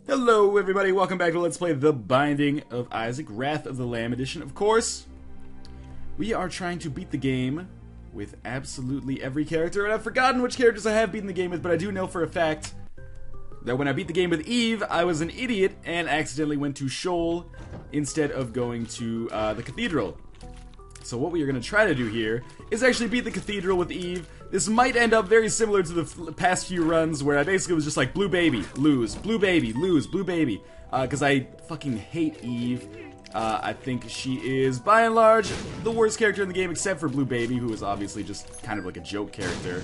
Hello everybody, welcome back to Let's Play The Binding of Isaac, Wrath of the Lamb edition. Of course, we are trying to beat the game with absolutely every character, and I've forgotten which characters I have beaten the game with, but I do know for a fact that when I beat the game with Eve, I was an idiot and accidentally went to Shoal instead of going to the Cathedral. So what we are going to try to do here is actually beat the Cathedral with Eve. This might end up very similar to the past few runs where I basically was just like, blue baby, lose, blue baby, lose, blue baby. Because I fucking hate Eve. I think she is, by and large, the worst character in the game except for Blue Baby, who is obviously just kind of like a joke character.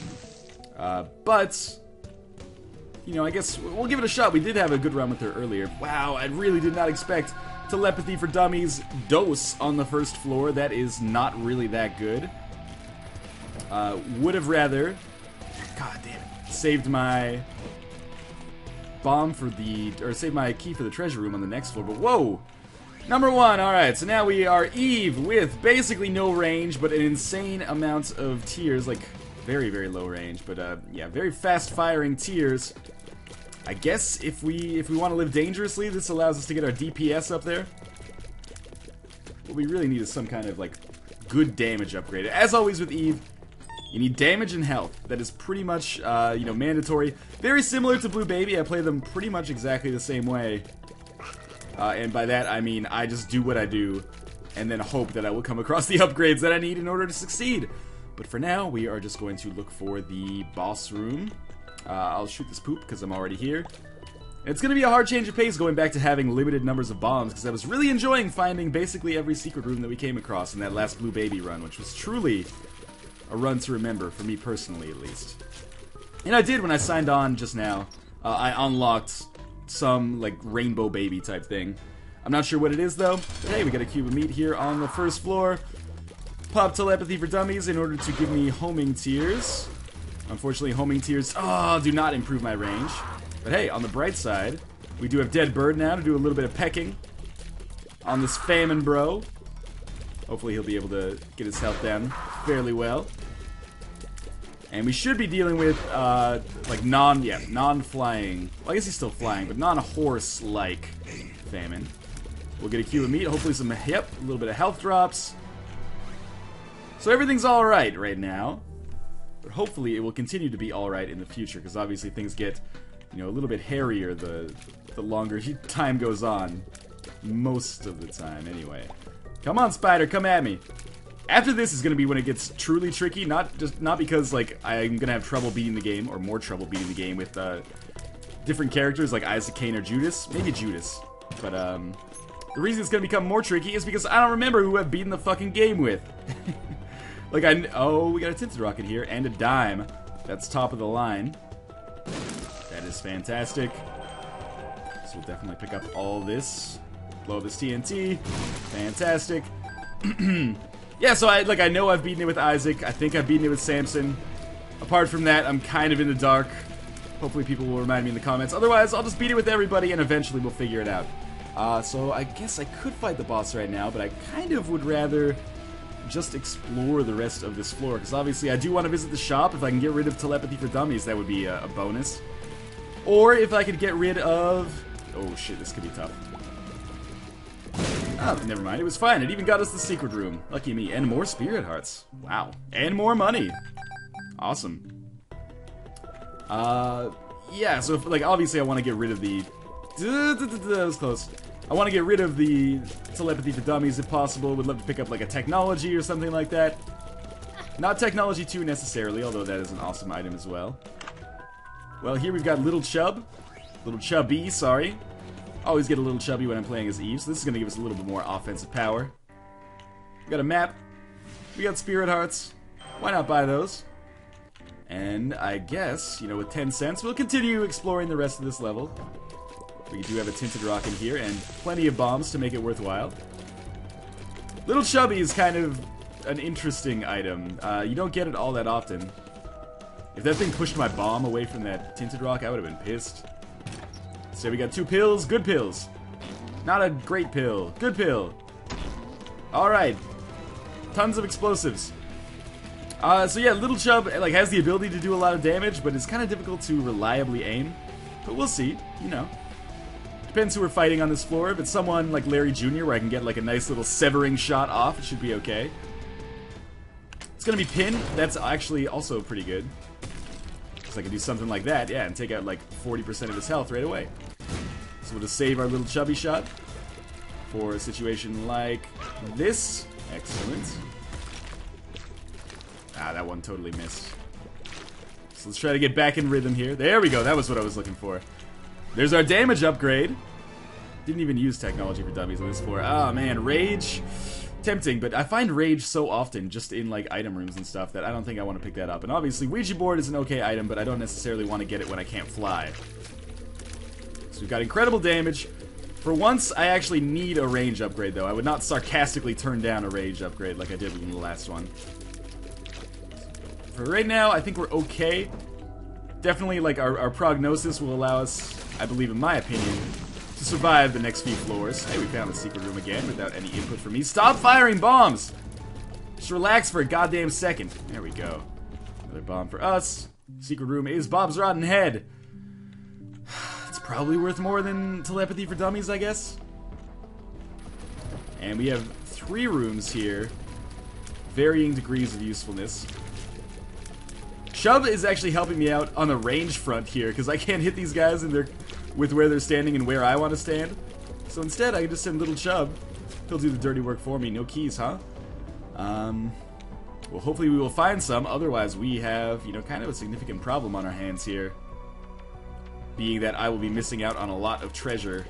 But, you know, I guess we'll give it a shot. We did have a good run with her earlier. Wow, I really did not expect Telepathy for Dummies dose on the first floor. That is not really that good. Would have rather, god damn it, saved my bomb for the, or saved my key for the treasure room on the next floor, but whoa! Number one, alright, so now we are Eve with basically no range, but an insane amount of tears, like very, very low range, but yeah, very fast firing tears. I guess if we want to live dangerously, this allows us to get our DPS up there. What we really need is some kind of like good damage upgrade. As always with Eve, you need damage and health. That is pretty much, you know, mandatory. Very similar to Blue Baby. I play them pretty much exactly the same way. And by that, I mean I just do what I do and then hope that I will come across the upgrades that I need in order to succeed. But for now, we are just going to look for the boss room. I'll shoot this poop because I'm already here. It's going to be a hard change of pace going back to having limited numbers of bombs because I was really enjoying finding basically every secret room that we came across in that last Blue Baby run, which was truly a run to remember, for me personally at least. And I did when I signed on just now. I unlocked some, like, rainbow baby type thing. I'm not sure what it is though. But hey, we got a cube of meat here on the first floor. Pop Telepathy for Dummies in order to give me homing tears. Unfortunately, homing tears, do not improve my range. But hey, on the bright side, we do have Dead Bird now to do a little bit of pecking on this famine bro. Hopefully he'll be able to get his health down fairly well. And we should be dealing with, like, non-flying. Well, I guess he's still flying, but non-horse-like famine. We'll get a cube of meat, hopefully some, a little bit of health drops. So everything's alright right now. But hopefully it will continue to be alright in the future, because obviously things get, you know, a little bit hairier the longer time goes on. Most of the time, anyway. Come on, Spider, come at me. After this is gonna be when it gets truly tricky, not because like I'm gonna have trouble beating the game, or more trouble beating the game with different characters like Isaac, Cain, or Judas. Maybe Judas. But the reason it's gonna become more tricky is because I don't remember who I've beaten the fucking game with. Like oh, we got a tinted rocket here and a dime. That's top of the line. That is fantastic. So we'll definitely pick up all this. Blow this TNT. Fantastic. Yeah, so I know I've beaten it with Isaac. I think I've beaten it with Samson. Apart from that, I'm kind of in the dark. Hopefully people will remind me in the comments. Otherwise, I'll just beat it with everybody and eventually we'll figure it out. So I guess I could fight the boss right now, but I kind of would rather just explore the rest of this floor. Because obviously I do want to visit the shop. If I can get rid of Telepathy for Dummies, that would be a bonus. Or if I could get rid of... Oh shit, this could be tough. Oh, never mind. It was fine. It even got us the secret room. Lucky me. And more spirit hearts. Wow. And more money. Awesome. Yeah, so, if, like, obviously I want to get rid of the... That was close. I want to get rid of the Telepathy for Dummies if possible. Would love to pick up, like, a technology or something like that. Not technology 2 necessarily, although that is an awesome item as well. Well, here we've got Little Chub. Little Chubby, sorry. Always get a little chubby when I'm playing as Eve, so this is going to give us a little bit more offensive power. We got a map. We got spirit hearts. Why not buy those? And I guess, you know, with 10 cents, we'll continue exploring the rest of this level. We do have a tinted rock in here and plenty of bombs to make it worthwhile. Little Chubby is kind of an interesting item. You don't get it all that often. If that thing pushed my bomb away from that tinted rock, I would have been pissed. So we got 2 pills, good pills. Not a great pill, good pill. Alright. Tons of explosives. So yeah, Little Chub like has the ability to do a lot of damage, but it's kind of difficult to reliably aim. But we'll see, you know. Depends who we're fighting on this floor. If it's someone like Larry Jr., where I can get like a nice little severing shot off, it should be okay. It's gonna be Pin. That's actually also pretty good. So I can do something like that, yeah, and take out like 40% of his health right away. So we'll just save our little chubby shot for a situation like this. Excellent. Ah, that one totally missed. So let's try to get back in rhythm here. There we go, that was what I was looking for. There's our damage upgrade. Didn't even use technology for dummies on this floor. Oh man, Rage. Tempting, but I find Rage so often just in like item rooms and stuff that I don't think I want to pick that up. And obviously Ouija board is an okay item, but I don't necessarily want to get it when I can't fly. So we've got incredible damage. For once, I actually need a range upgrade though. I would not sarcastically turn down a range upgrade like I did in the last one. For right now, I think we're okay. Definitely like our prognosis will allow us, I believe in my opinion, to survive the next few floors. Hey, we found the secret room again without any input from me. Stop firing bombs! Just relax for a goddamn second. There we go. Another bomb for us. Secret room is Bob's Rotten Head. It's probably worth more than telepathy for dummies, I guess. And we have 3 rooms here. Varying degrees of usefulness. Shove is actually helping me out on the range front here, because I can't hit these guys in their... with where they're standing and where I want to stand. So instead, I can just send Little Chub. He'll do the dirty work for me. No keys, huh? Well, hopefully we will find some. Otherwise, we have, you know, kind of a significant problem on our hands here. Being that I will be missing out on a lot of treasure.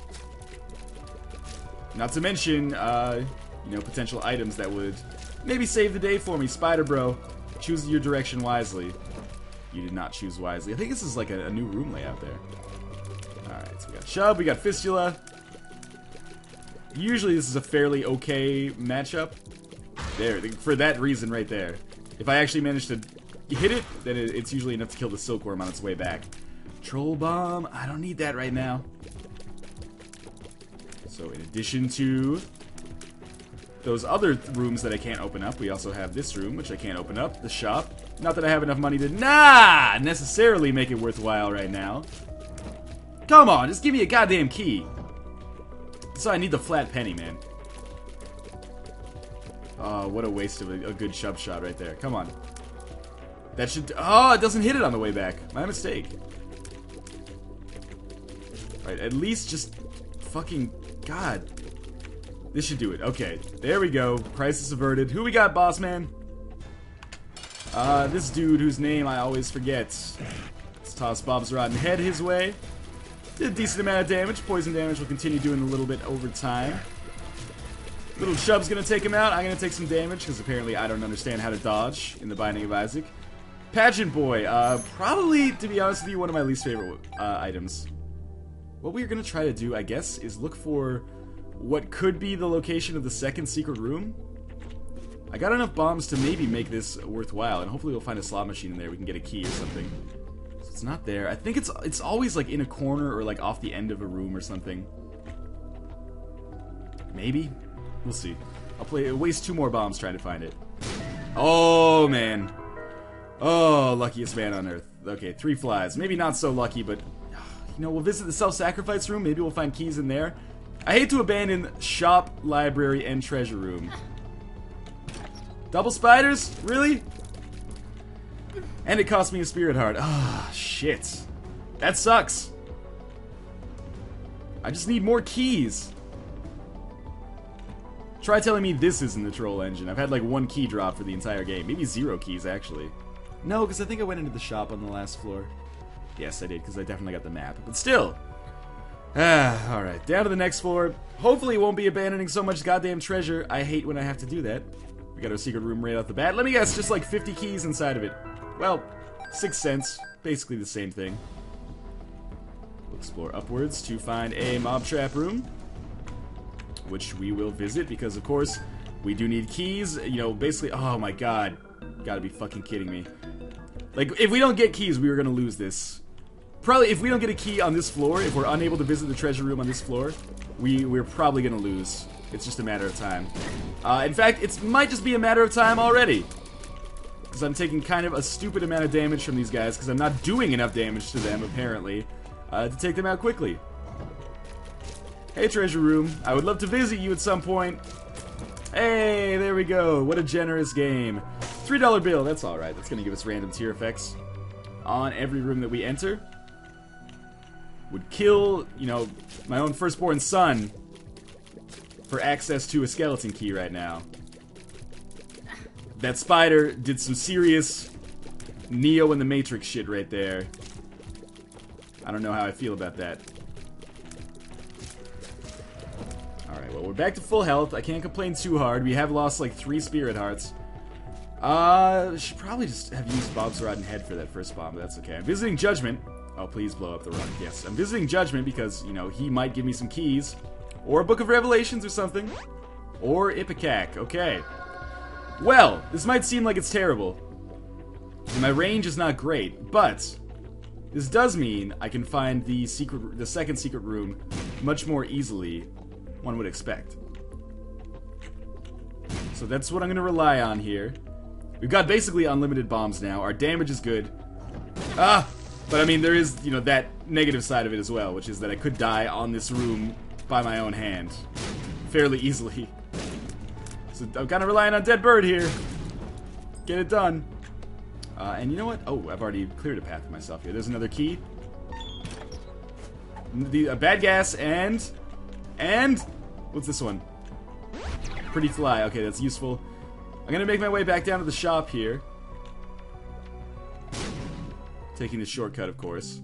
Not to mention, you know, potential items that would maybe save the day for me. Spider Bro, choose your direction wisely. You did not choose wisely. I think this is like a new room layout there. Alright, so we got Shove, we got Fistula. Usually this is a fairly okay matchup. There, for that reason right there. If I actually manage to hit it, then it's usually enough to kill the Silkworm on its way back. Troll Bomb, I don't need that right now. So in addition to those other rooms that I can't open up, we also have this room, which I can't open up, the shop. Not that I have enough money to necessarily make it worthwhile right now. Come on, just give me a goddamn key. So I need the flat penny, man. Oh, what a waste of a good shove shot right there. Come on. That should... Oh, it doesn't hit it on the way back. My mistake. Right, at least just... Fucking... God. This should do it. Okay, there we go. Crisis averted. Who we got, boss man? This dude whose name I always forget. Let's toss Bob's Rotten Head his way. Did a decent amount of damage. Poison damage will continue doing a little bit over time. Little Chub's gonna take him out. I'm gonna take some damage, because apparently I don't understand how to dodge in the Binding of Isaac. Pageant Boy. Probably, to be honest with you, one of my least favorite items. What we're gonna try to do, I guess, is look for what could be the location of the second secret room. I got enough bombs to maybe make this worthwhile, and hopefully we'll find a slot machine in there. We can get a key or something. So it's not there. I think it's always like in a corner or like off the end of a room or something. Maybe? We'll see. I'll waste 2 more bombs trying to find it. Oh, man. Oh, luckiest man on Earth. Okay, 3 flies. Maybe not so lucky, but... You know, we'll visit the self-sacrifice room. Maybe we'll find keys in there. I hate to abandon shop, library, and treasure room. Double spiders? Really? And it cost me a spirit heart. Ah, shit. That sucks. I just need more keys. Try telling me this isn't the troll engine. I've had like 1 key drop for the entire game. Maybe 0 keys, actually. No, because I think I went into the shop on the last floor. Yes, I did, because I definitely got the map. But still. Alright. Down to the next floor. Hopefully it won't be abandoning so much goddamn treasure. I hate when I have to do that. We got our secret room right off the bat. Let me guess, just like 50 keys inside of it. Well, 6 cents. Basically the same thing. We'll explore upwards to find a mob trap room, which we will visit because, of course, we do need keys. You know, basically... Oh, my God. Gotta be fucking kidding me. Like, if we don't get keys, we are gonna lose this. Probably, if we don't get a key on this floor, if we're unable to visit the treasure room on this floor, we're probably gonna lose. It's just a matter of time. In fact, it might just be a matter of time already. Because I'm taking kind of a stupid amount of damage from these guys, because I'm not doing enough damage to them, apparently, to take them out quickly. Hey, treasure room. I would love to visit you at some point. Hey, there we go. What a generous game. $3 bill. That's alright. That's going to give us random tier effects on every room that we enter. Would kill, you know, my own firstborn son for access to a skeleton key right now. That spider did some serious Neo in the Matrix shit right there. I don't know how I feel about that. Alright, well, we're back to full health. I can't complain too hard. We have lost like 3 spirit hearts. Should probably just have used Bob's Rotten Head for that first bomb, but that's okay. I'm visiting Judgment. Oh, please blow up the rock. Yes, I'm visiting Judgment because, you know, he might give me some keys. Or a Book of Revelations or something. Or Ipecac. Okay. Well, this might seem like it's terrible. And my range is not great, but this does mean I can find the second secret room much more easily, one would expect. So that's what I'm going to rely on here. We've got basically unlimited bombs now. Our damage is good. But I mean, there is, you know, that negative side of it as well, which is that I could die on this room by my own hand fairly easily. So I'm kind of relying on Dead Bird here. Get it done. And you know what? Oh, I've already cleared a path for myself here. There's another key. Bad gas and what's this one? Pretty fly. Okay, that's useful. I'm gonna make my way back down to the shop here. Taking the shortcut, of course.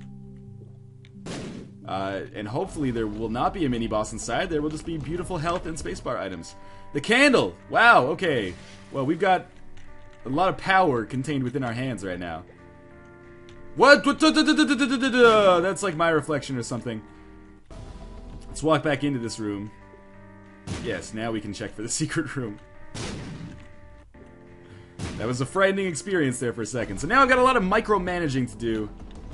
And hopefully there will not be a mini-boss inside. There will just be beautiful health and spacebar items. The candle! Wow, okay. Well, we've got a lot of power contained within our hands right now. What? That's like my reflection or something. Let's walk back into this room. Yes, now we can check for the secret room. That was a frightening experience there for a second. So now I've got a lot of micromanaging to do.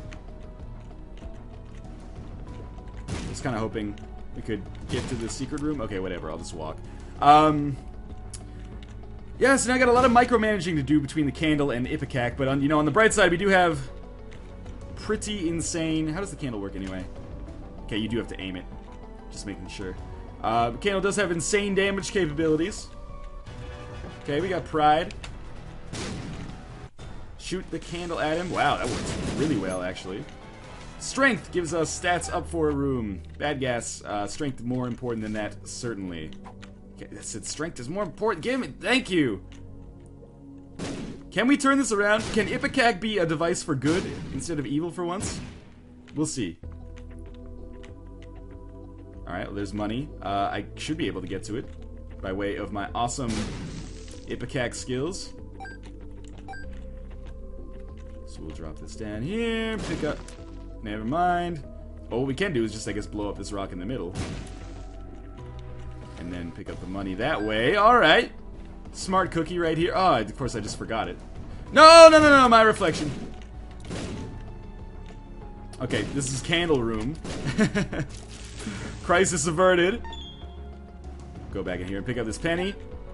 Just kind of hoping we could get to the secret room. Okay, whatever, I'll just walk. Yeah, so now I got a lot of micromanaging to do between the candle and Ipecac, but on, you know, on the bright side, we do have pretty insane... How does the candle work anyway? Okay, you do have to aim it. Just making sure. The candle does have insane damage capabilities. Okay, we got Pride. Shoot the candle at him. Wow, that works really well, actually. Strength gives us stats up for a room. Bad gas, strength more important than that, certainly. Okay, I said strength is more important. Give me, thank you. Can we turn this around? Can Ipecac be a device for good instead of evil for once? We'll see. Alright, well, there's money. I should be able to get to it by way of my awesome Ipecac skills. So we'll drop this down here, pick up... Never mind. Well, what we can do is just, I guess, blow up this rock in the middle. And then pick up the money that way. Alright. Smart cookie right here. Oh, of course I just forgot it. No, no, no, no, my reflection. Okay, this is candle room. Crisis averted. Go back in here and pick up this penny.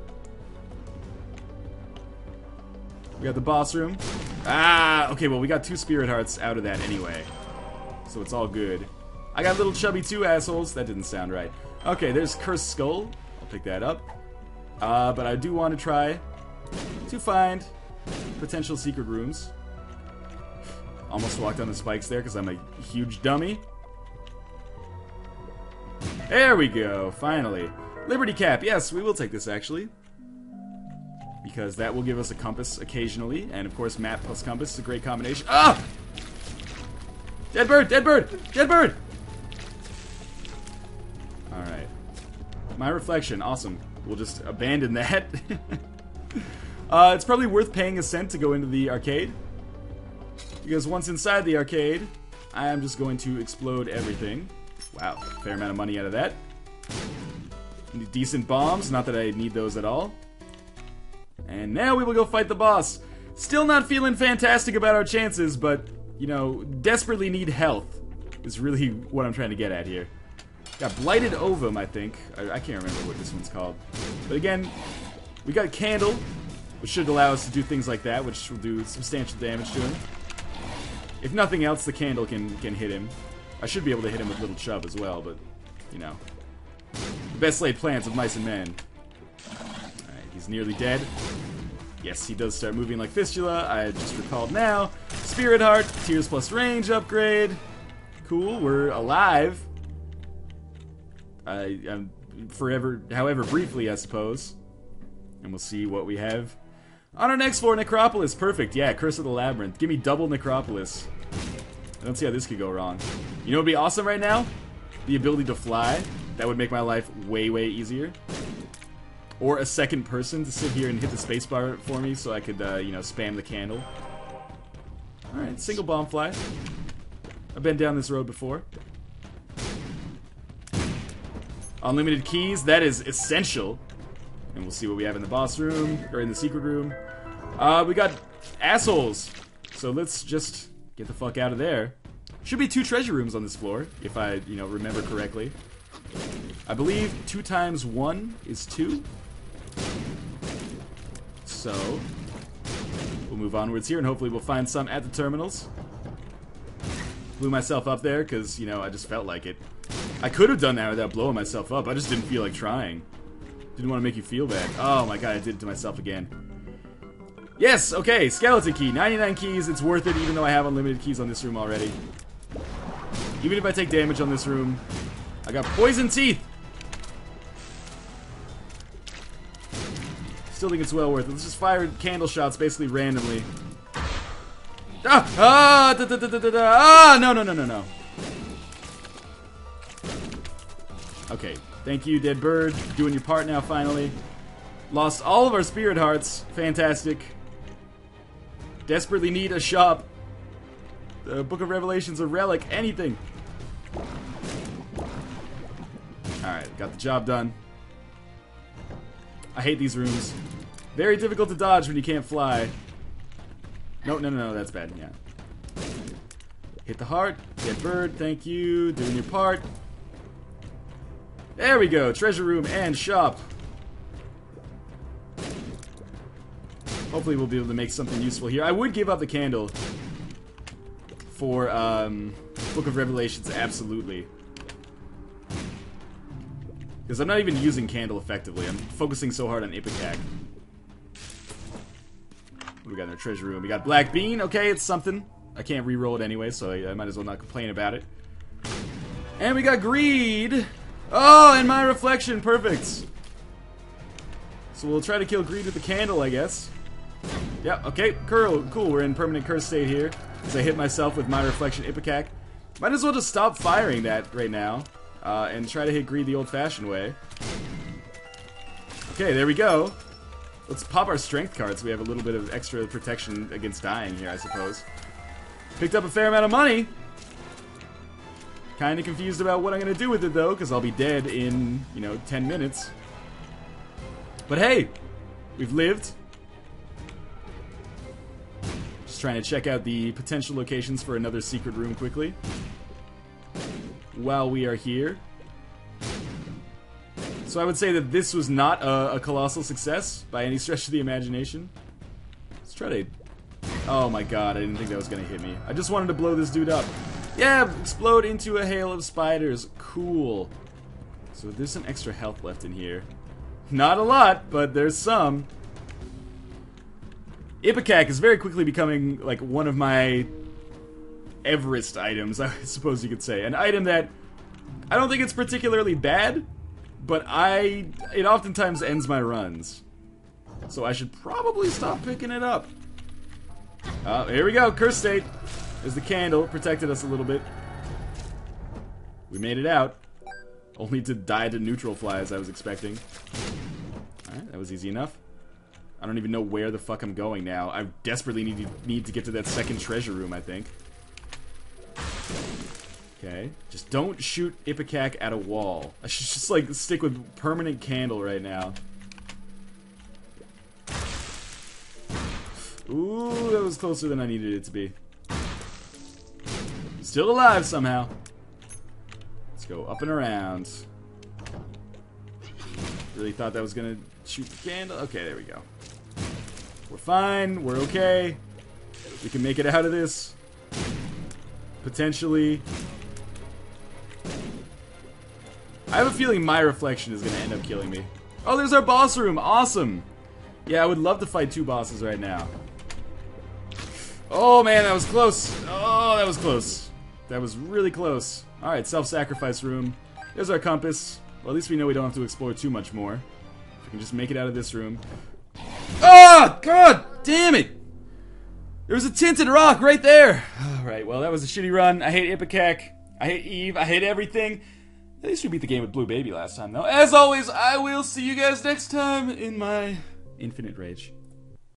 We got the boss room. Ah, okay, well, we got 2 spirit hearts out of that anyway. So it's all good. I got little chubby 2 assholes. That didn't sound right. Okay, there's Cursed Skull. I'll pick that up. But I do want to try to find potential secret rooms. Almost walked on the spikes there because I'm a huge dummy. There we go, finally. Liberty Cap, yes, we will take this actually. Because that will give us a compass occasionally. And of course, map plus compass is a great combination. Ah! Dead bird! Dead bird! Dead bird! Alright. My reflection, awesome. We'll just abandon that. It's probably worth paying a cent to go into the arcade. Because once inside the arcade, I am just going to explode everything. Wow, fair amount of money out of that. Decent bombs, not that I need those at all. And now we will go fight the boss. Still not feeling fantastic about our chances, but, you know, desperately need health is really what I'm trying to get at here. Got Blighted Ovum, I think. I can't remember what this one's called. But again, we got Candle, which should allow us to do things like that, which will do substantial damage to him. If nothing else, the Candle can hit him. I should be able to hit him with Little Chub as well, but, you know. The best laid plans of mice and men. Alright, he's nearly dead. Yes, he does start moving like Fistula. I just recalled now. Spirit Heart, Tears plus range upgrade. Cool, we're alive. I'm forever, however briefly, I suppose. And we'll see what we have on our next floor. Necropolis, perfect. Yeah, Curse of the Labyrinth. Give me double Necropolis. I don't see how this could go wrong. You know what would be awesome right now? The ability to fly. That would make my life way, way easier. Or a second person to sit here and hit the spacebar for me so I could, you know, spam the candle. Alright, single bomb fly. I've been down this road before. Unlimited keys, that is essential. And we'll see what we have in the boss room, or in the secret room. We got assholes. So let's just get the fuck out of there. Should be 2 treasure rooms on this floor, if I, you know, remember correctly. I believe 2 times 1 is 2. So, we'll move onwards here, and hopefully we'll find some at the terminals. Blew myself up there, because, you know, I just felt like it. I could have done that without blowing myself up. I just didn't feel like trying. Didn't want to make you feel bad. Oh my god, I did it to myself again. Yes, okay, skeleton key. 99 keys, it's worth it even though I have unlimited keys on this room already. Even if I take damage on this room, I got poison teeth. Still think it's well worth it. Let's just fire candle shots basically randomly. No. Okay, thank you, dead bird. Doing your part now, finally. Lost all of our spirit hearts. Fantastic. Desperately need a shop. The Book of Revelation's a relic. Anything. Alright, got the job done. I hate these rooms. Very difficult to dodge when you can't fly. No, that's bad, yeah. Hit the heart. Dead bird, thank you. Doing your part. There we go. Treasure room and shop. Hopefully we'll be able to make something useful here. I would give up the candle for Book of Revelations, absolutely. Because I'm not even using candle effectively. I'm focusing so hard on Ipecac. What do we got in our treasure room? We got Black Bean. Okay, it's something. I can't re-roll it anyway, so I might as well not complain about it. And we got Greed. Oh, and my reflection. Perfect. So we'll try to kill Greed with the candle, I guess. Yep, okay, cool. We're in permanent curse state here. As I hit myself with my reflection Ipecac. Might as well just stop firing that right now. And try to hit Greed the old-fashioned way. Okay, there we go. Let's pop our strength card so we have a little bit of extra protection against dying here, I suppose. Picked up a fair amount of money. Kinda confused about what I'm gonna do with it, though, because I'll be dead in, you know, 10 minutes. But hey, we've lived. Just trying to check out the potential locations for another secret room quickly. While we are here. So I would say that this was not a colossal success by any stretch of the imagination. Let's try to... Oh my god, I didn't think that was gonna hit me. I just wanted to blow this dude up. Yeah, explode into a hail of spiders. Cool. So there's some extra health left in here. Not a lot, but there's some. Ipecac is very quickly becoming like one of my Everest items, I suppose you could say. An item that I don't think it's particularly bad, but it oftentimes ends my runs. So I should probably stop picking it up. Here we go, curse state. There's the candle, protected us a little bit. We made it out. Only to die to neutral fly as I was expecting. Alright, that was easy enough. I don't even know where the fuck I'm going now. I desperately need to get to that second treasure room, I think. Okay. Just don't shoot Ipecac at a wall. I should just, like, stick with permanent candle right now. Ooh, that was closer than I needed it to be. Still alive somehow. Let's go up and around. Really thought that was gonna shoot the candle. Okay, there we go. We're fine. We're okay. We can make it out of this. Potentially. I have a feeling my reflection is going to end up killing me. Oh, there's our boss room. Awesome. Yeah, I would love to fight 2 bosses right now. Oh, man, that was close. Oh, that was close. That was really close. Alright, self-sacrifice room. There's our compass. Well, at least we know we don't have to explore too much more. We can just make it out of this room. Oh, God damn it! There was a tinted rock right there. Alright, well, that was a shitty run. I hate Ipecac. I hate Eve. I hate everything. At least we beat the game with Blue Baby last time, though. As always, I will see you guys next time in my infinite rage.